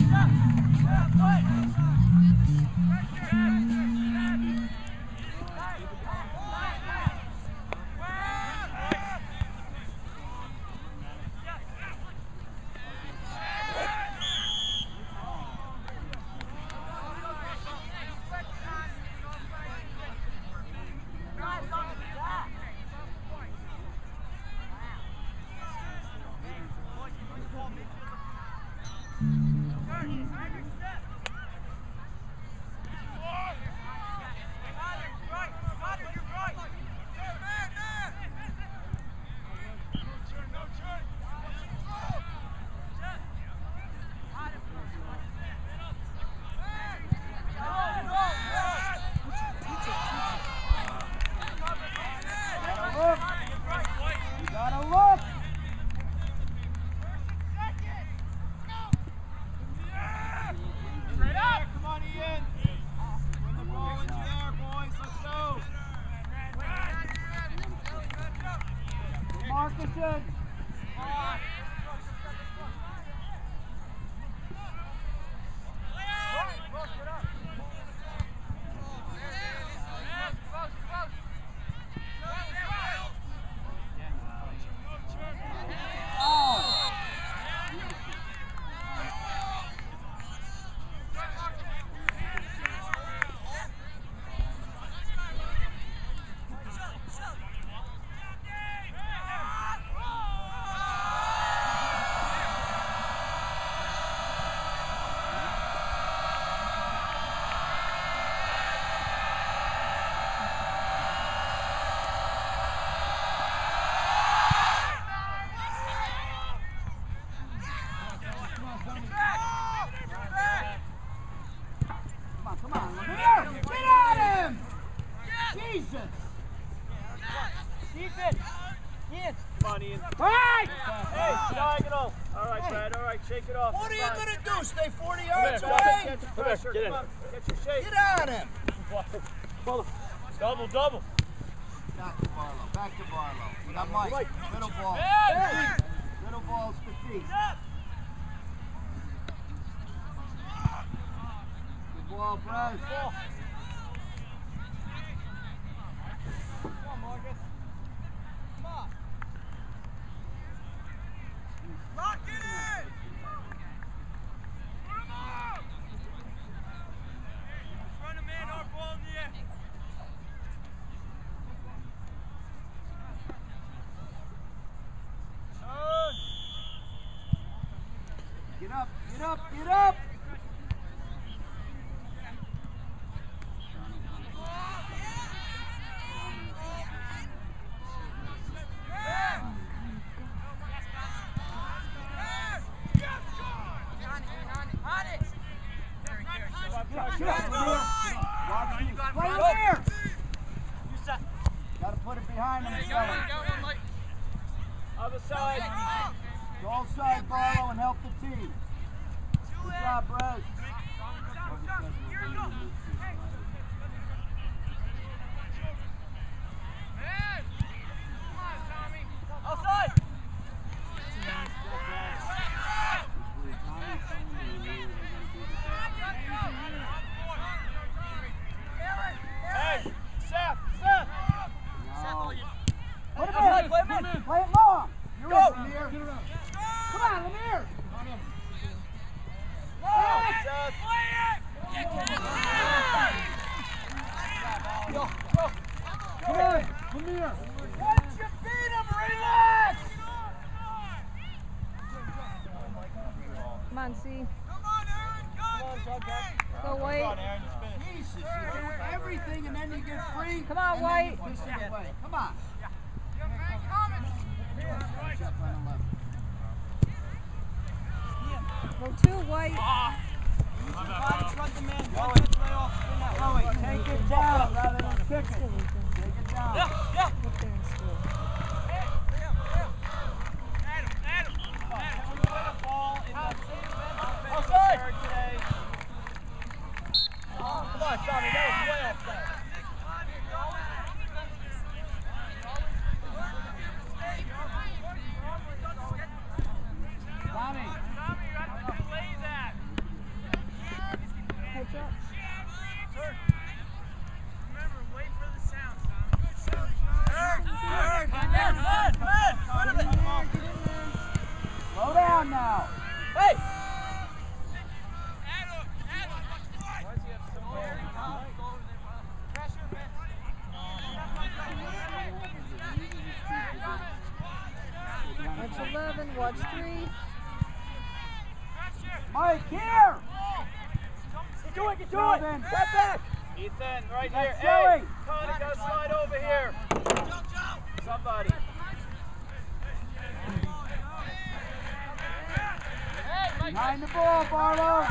Shake it off. What are you going to do? Stay 40 yards away? Get your pressure. Come on. Get your shake. Get on him. Double, double. Back to Barlow. Back to Barlow. We got Mike. Middle ball. Middle ball's to feet. Good ball, Brez. Come on, Marcus. Come on. Lock it in. Run a man, our ball in the air. Get up, get up, get up! Got to put it behind him. Other side. Go side, Barlow, and help the team. Good job, Brez. Outside. Hey, Sept. Put it in. Play it long. You're in, Lemire. Come on, Lemire. Come on, Lemire. Once you beat him, relax. Come on, C. Come on, Aaron. Go, White. Jesus, you do everything and then you get free. Come on, White. Come on. Go two, White. Take it down rather than kick it. Take it down. Up there in school. Outside. Come on, Tommy. That was way offside. Tommy. on now. Hey! Watch 11, watch 3. Mike, here! Get to it, get to it! Robin. Step back! Ethan, right here. That's Hey! Joey. Connie, gotta slide over here. Somebody. Behind the ball, Barlow.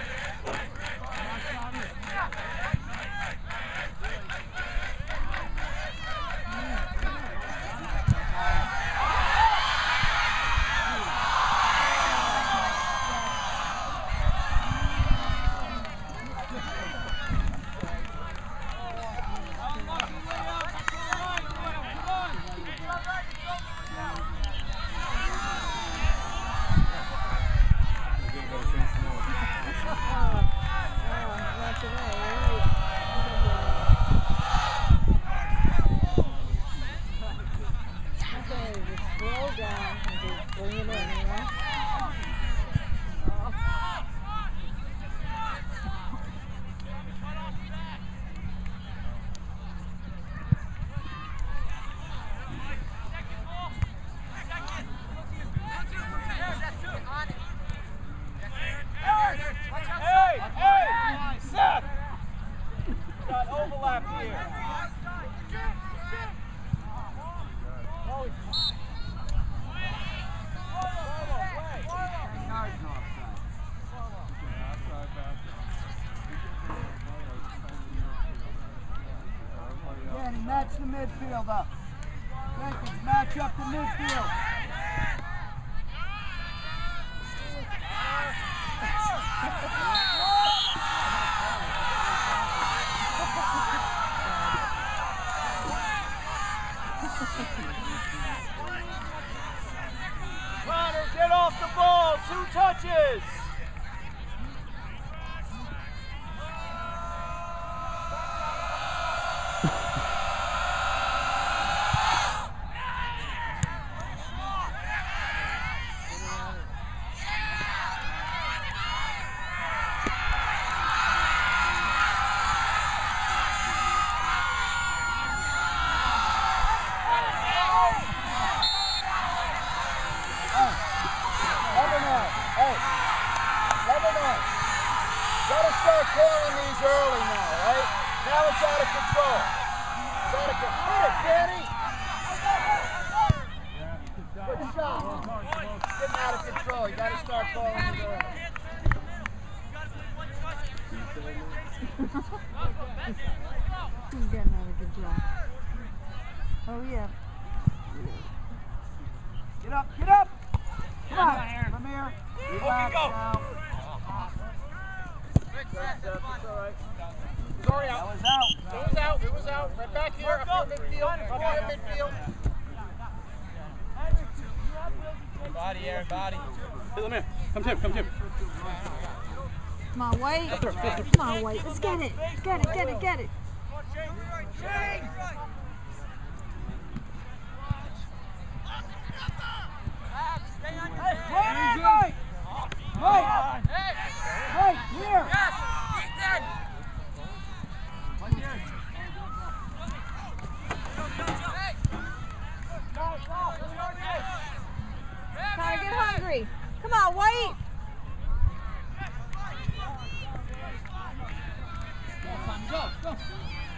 Hey! Sept! Got overlap here. Danny, match the midfield up. Jenkins, match up the midfield. Connor, get off the ball. 2 touches. Gotta start calling these early now, right? Now it's out of control. It's out of control. Hit it, Danny! Good shot. Getting out of control. You gotta start calling these early. He's getting out of control. Oh, yeah. Get up, get up! Come on, Lemire. Relax go. now. It's all right. It's already That out. was out. It was out. It was out. Right back here. Up here midfield. Up here midfield. Body, Aaron. Body. Hey, Lemire. Come Tim, come Tim. Come on, White. Come on, White. Let's get it. Get it, get it, get it. Right! Right! Right, here! Connor, get hungry. Come on, White. Go, go!